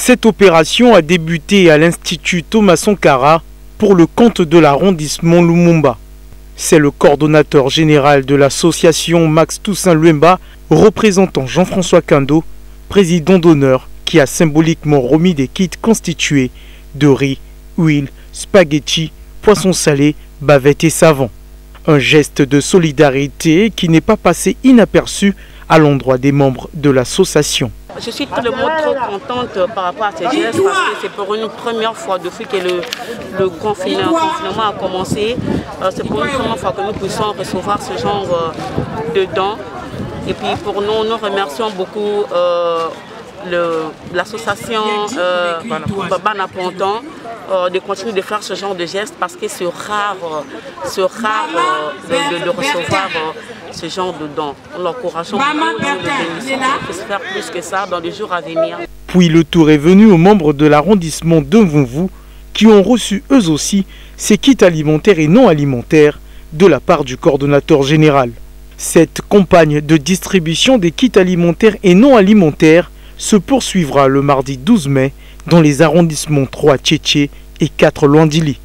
Cette opération a débuté à l'Institut Thomas Sankara pour le compte de l'arrondissement Lumumba. C'est le coordonnateur général de l'association Max Toussaint Luemba, représentant Jean-François Kando, président d'honneur, qui a symboliquement remis des kits constitués de riz, huile, spaghettis, poissons salés, bavettes et savon. Un geste de solidarité qui n'est pas passé inaperçu à l'endroit des membres de l'association. Je suis tout le monde trop contente par rapport à ces gestes parce que c'est pour une première fois depuis que le confinement a commencé. C'est pour une première fois que nous puissions recevoir ce genre de dons. Et puis pour nous, nous remercions beaucoup l'association Bana Ponton de continuer de faire ce genre de gestes parce que c'est rare de recevoir ce genre de dons. Nous l'encourageons beaucoup, nous le bénissons, on peut se faire plus que ça dans les jours à venir. Puis le tour est venu aux membres de l'arrondissement de Mvumvu qui ont reçu eux aussi ces kits alimentaires et non alimentaires de la part du coordonnateur général. Cette campagne de distribution des kits alimentaires et non alimentaires se poursuivra le mardi 12 mai dans les arrondissements 3 Tchétché et 4 Luandili.